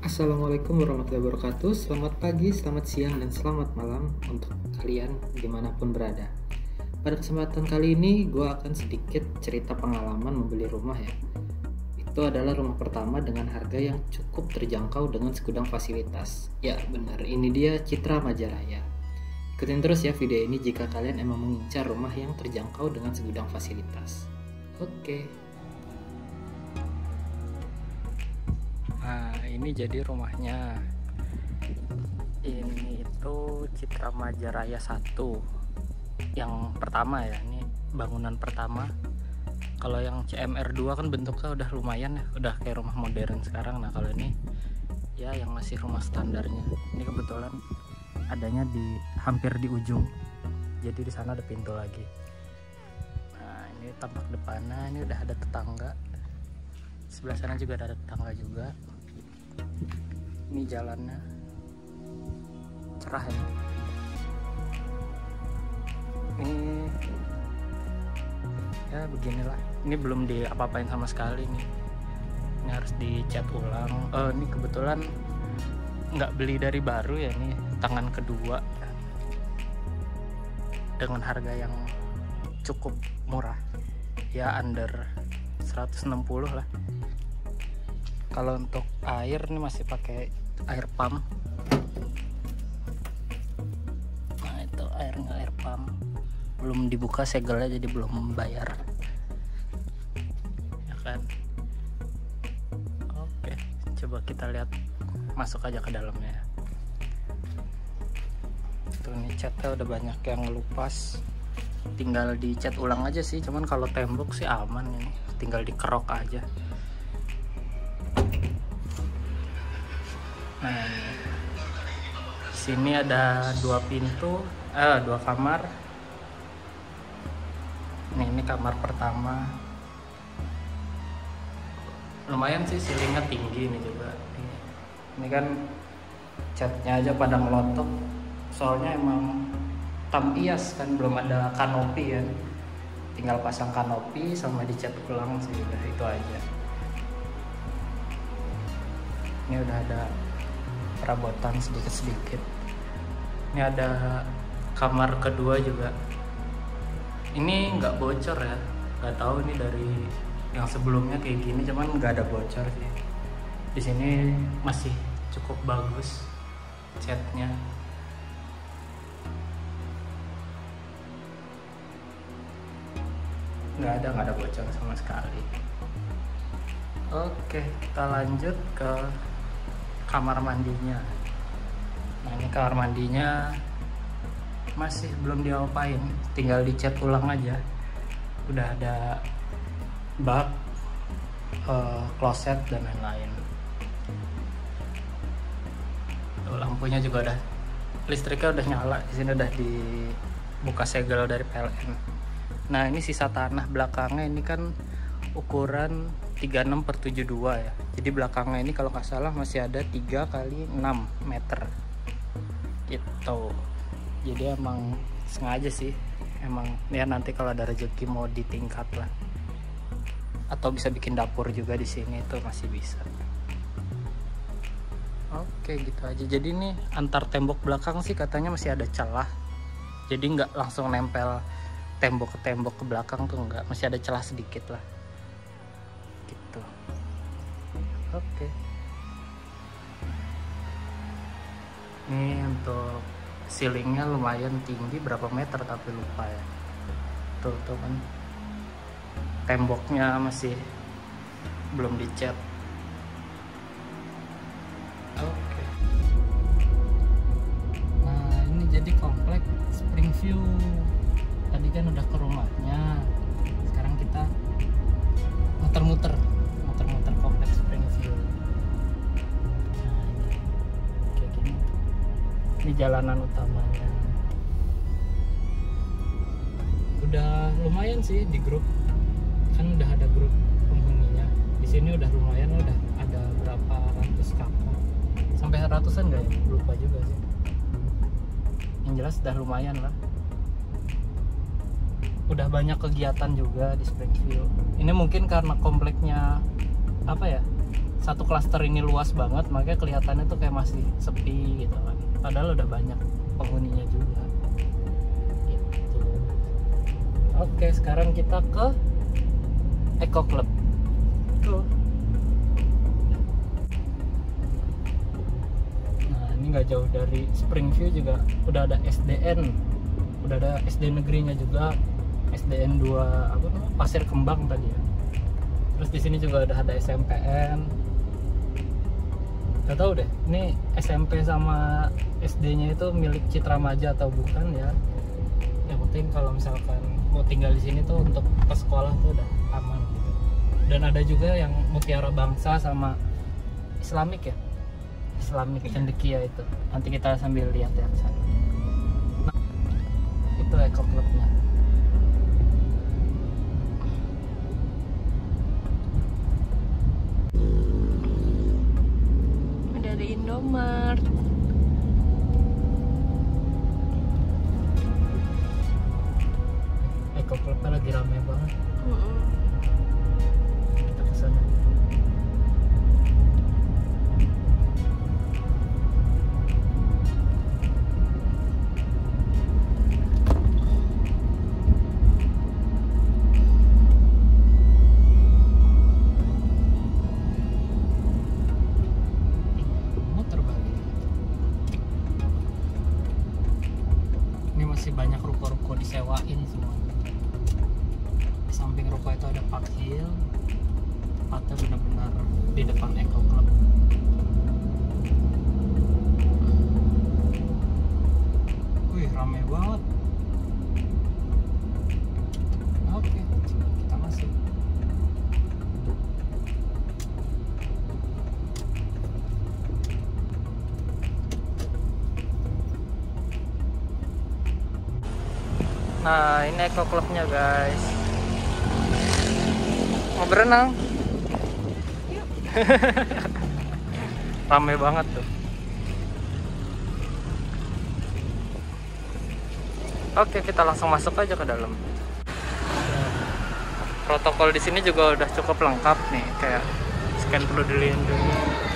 Assalamualaikum warahmatullahi wabarakatuh. Selamat pagi, selamat siang, dan selamat malam untuk kalian dimanapun berada. Pada kesempatan kali ini gue akan sedikit cerita pengalaman membeli rumah ya. Itu adalah rumah pertama dengan harga yang cukup terjangkau dengan segudang fasilitas. Ya benar, ini dia Citra Majaraya. Ikutin terus ya video ini jika kalian emang mengincar rumah yang terjangkau dengan segudang fasilitas. Oke. Nah, ini jadi rumahnya. Ini itu Citra Majaraya 1. Yang pertama ya, ini bangunan pertama. Kalau yang CMR 2 kan bentuknya udah lumayan ya, udah kayak rumah modern sekarang. Nah, kalau ini ya yang masih rumah standarnya. Ini kebetulan adanya di hampir di ujung. Jadi di sana ada pintu lagi. Nah, ini tampak depannya, ini udah ada tetangga. Sebelah sana juga ada tetangga juga. Ini jalannya cerah ya. Ini ya beginilah. Ini belum diapa-apain sama sekali nih. Ini harus dicat ulang. Ini kebetulan nggak beli dari baru ya, nih tangan kedua dengan harga yang cukup murah ya, under 160 lah. Kalau untuk air nih masih pakai air pump. Nah, itu air pump. Belum dibuka segelnya, jadi belum membayar. Ya kan? Oke, coba kita lihat, masuk aja ke dalamnya. Tuh, nih catnya udah banyak yang ngelupas. Tinggal dicat ulang aja sih, cuman kalau tembok sih aman ini. Tinggal dikerok aja. Nah, sini ada dua pintu, dua kamar. Ini kamar pertama. Lumayan sih, ceilingnya tinggi nih juga. Ini kan catnya aja pada melotok. Soalnya emang tampias kan, belum ada kanopi kan. Tinggal pasang kanopi sama dicat ulang sih, udah itu aja. Ini udah ada perabotan sedikit-sedikit. Ini ada kamar kedua juga. Ini nggak bocor ya, nggak tahu ini dari yang sebelumnya kayak gini, cuman nggak ada bocor sih. Di sini masih cukup bagus catnya. Nggak ada bocor sama sekali. Oke, kita lanjut ke kamar mandinya. Nah, ini kamar mandinya masih belum diapain, tinggal dicat ulang aja. Udah ada bak, kloset dan lain-lain. Lampunya juga udah, listriknya udah nyala. Di sini udah dibuka segel dari PLN. Nah, ini sisa tanah belakangnya ini kan ukuran 36/72 ya. Jadi belakangnya ini kalau nggak salah masih ada 3 kali 6 meter gitu. Jadi emang sengaja sih, emang ya nanti kalau ada rezeki mau ditingkat lah, atau bisa bikin dapur juga di sini, itu masih bisa. Oke, gitu aja. Jadi nih antar tembok belakang sih katanya masih ada celah, jadi nggak langsung nempel tembok ke tembok ke belakang tuh, nggak, masih ada celah sedikit lah gitu. Oke, ini untuk ceilingnya lumayan tinggi, berapa meter tapi lupa ya. Tuh kan temboknya masih belum dicat. Oke. Nah, ini jadi komplek Springview. Tadi kan udah ke rumahnya, sekarang kita muter-muter kompleks Springview. Nah, ini kayak gini. Ini jalanan utamanya. Udah lumayan sih di grup, kan udah ada grup penghuninya. Di sini udah lumayan, udah ada berapa ratus kakak, sampai ratusan nggak ya? Lupa juga sih. Yang jelas udah lumayan lah. Udah banyak kegiatan juga di Springview. Ini mungkin karena kompleknya apa ya, satu klaster ini luas banget, makanya kelihatannya tuh kayak masih sepi gitu kan. Padahal udah banyak penghuninya juga. Gitu. Oke, sekarang kita ke Eco Club. Tuh. Nah, ini nggak jauh dari Springview juga udah ada SDN. Udah ada SD negerinya juga. SDN 2 apa namanya? Pasir Kembang tadi ya. Terus di sini juga udah ada SMPN. Gak tahu deh, ini SMP sama SD-nya itu milik Citra Maja atau bukan ya. Yang penting kalau misalkan mau tinggal di sini tuh untuk ke sekolah tuh udah aman gitu. Dan ada juga yang Mutiara Bangsa sama Islamik ya. Islamik Cendekia itu. Nanti kita sambil lihat ya ke sana. Nah, itu Eco Club-nya. Dari Indomaret. Eco Club-nya lagi rame banget. Kita ke sana. Muter balik. Ini masih banyak ruko-ruko disewain semua. Di samping ruko itu ada Park Hill, tepatnya benar-benar di depan Eco Club. Wih, rame banget. Oke, kita masuk. Nah, ini Eco Club-nya guys. Mau berenang? Rame banget tuh. Oke, kita langsung masuk aja ke dalam. Protokol di sini juga udah cukup lengkap nih, kayak scan peduli lindungi.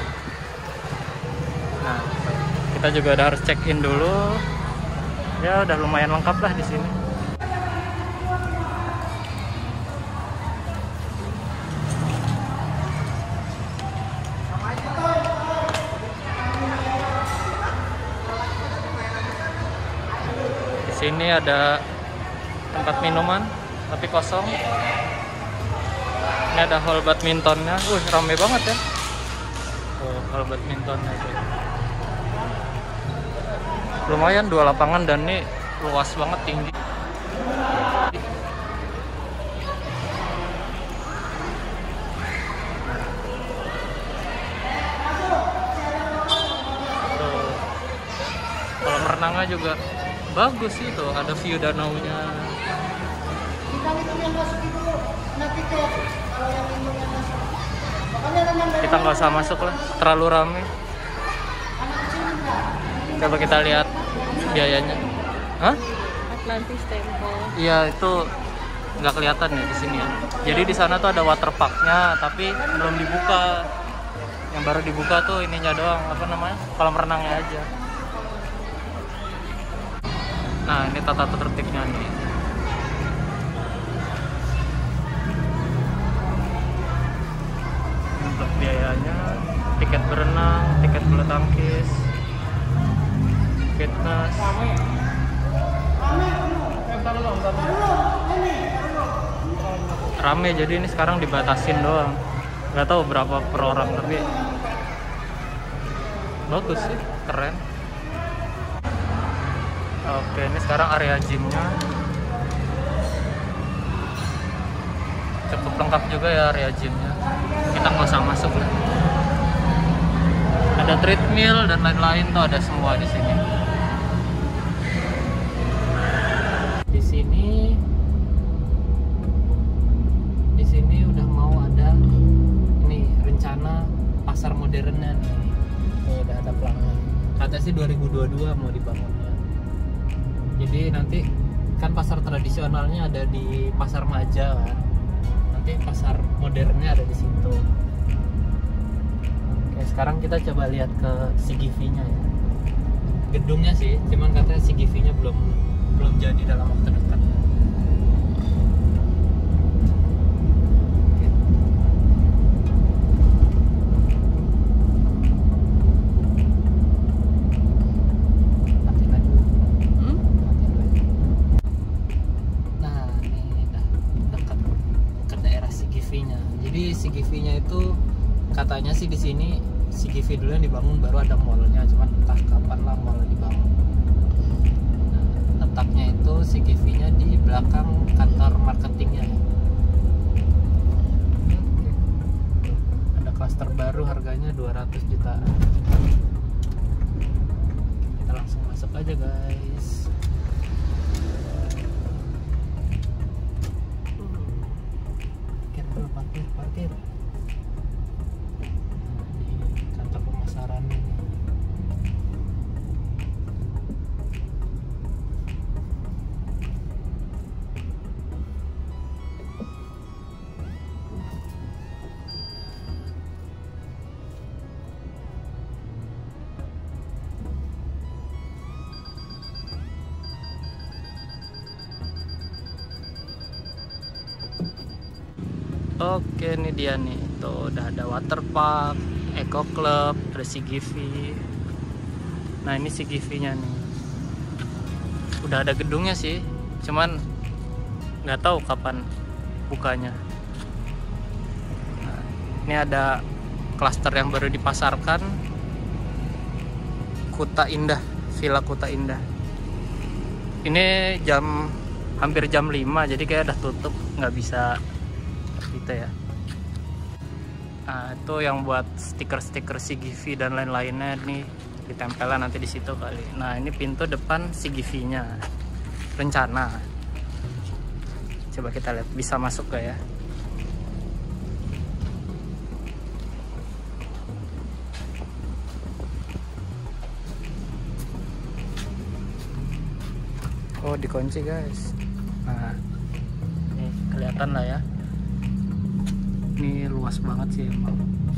Nah, kita juga udah harus check in dulu. Ya, udah lumayan lengkap lah di sini. Di sini ada tempat minuman tapi kosong. Ini ada hall badmintonnya. Rame banget ya. Hall badmintonnya itu. Lumayan 2 lapangan dan ini luas banget, tinggi. Kolam renangnya juga bagus sih tuh, ada view danaunya. Kita nggak usah masuk lah, terlalu ramai. Coba kita lihat biayanya. Hah? Atlantis Temple. Iya, itu nggak kelihatan ya di sini ya. Jadi di sana tuh ada water parknya, tapi belum dibuka. Yang baru dibuka tuh ininya doang, apa namanya? Kolam renangnya aja. Nah, ini tata tertibnya nih. Untuk biayanya, tiket berenang, tiket bulu tangkis, fitness. Rame, jadi ini sekarang dibatasin doang. Nggak tahu berapa per orang, tapi bagus sih, keren. Oke, ini sekarang area gymnya. Cukup lengkap juga ya area gymnya. Kita nggak usah masuk lah. Ada treadmill dan lain-lain tuh, ada semua di sini. Di sini udah mau ada ini rencana pasar modernnya nih. Udah ada plannya. Katanya sih 2022 mau dibangunnya. Jadi nanti kan pasar tradisionalnya ada di Pasar Maja kan. Nanti pasar modernnya ada di situ. Oke, sekarang kita coba lihat ke CGV-nya ya. Gedungnya sih, cuman katanya CGV-nya belum jadi dalam waktu dekat. Nah, ini udah dekat ke daerah CGV-nya. Jadi CGV-nya itu katanya sih di sini CGV dulu yang dibangun, baru ada mallnya, cuman entah kapan lah mall dibangun. Nah, letaknya itu CGV-nya di belakang kantor marketingnya ya. Oke. Ada klaster baru, harganya 200 jutaan. Kita langsung masuk aja guys. Parkir dulu, parkir. Kantor pemasaran ini. Oke, ini dia nih. Tuh udah ada waterpark, Eco Club, ada CGV. Nah, ini CGV-nya nih. Udah ada gedungnya sih, cuman nggak tahu kapan bukanya. Nah, ini ada klaster yang baru dipasarkan, Kuta Indah, Villa Kuta Indah. Ini hampir jam 5, jadi kayak udah tutup, nggak bisa gitu ya. Nah, itu yang buat stiker-stiker CGV dan lain-lainnya nih ditempelkan nanti di situ kali. Nah, ini pintu depan CGV-nya. Rencana. Coba kita lihat bisa masuk gak ya. Oh, dikunci guys. Nah, ini kelihatan lah ya. Ini luas banget sih emang.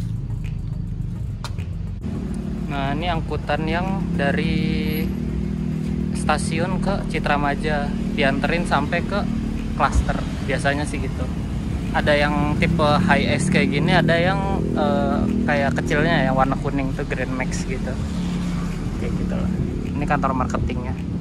Nah, ini angkutan yang dari stasiun ke Citramaja dianterin sampai ke klaster. Biasanya sih gitu. Ada yang tipe high S kayak gini, ada yang kayak kecilnya yang warna kuning tuh Grand Max gitu. Kayak gitu lah. Ini kantor marketingnya.